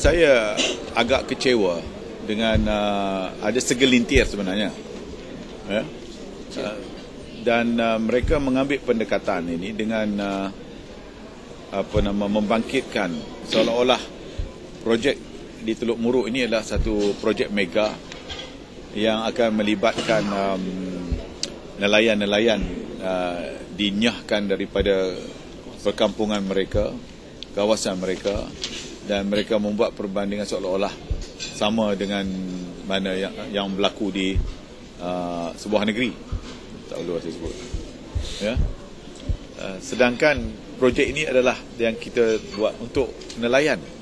Saya agak kecewa dengan ada segelintir sebenarnya, dan mereka mengambil pendekatan ini dengan membangkitkan seolah-olah projek di Teluk Muruk ini adalah satu projek mega yang akan melibatkan nelayan-nelayan dinyahkan daripada perkampungan mereka, kawasan mereka, dan mereka membuat perbandingan seolah-olah sama dengan mana yang berlaku di sebuah negeri. Tak perlu saya sebut. Ya. Sedangkan projek ini adalah yang kita buat untuk nelayan.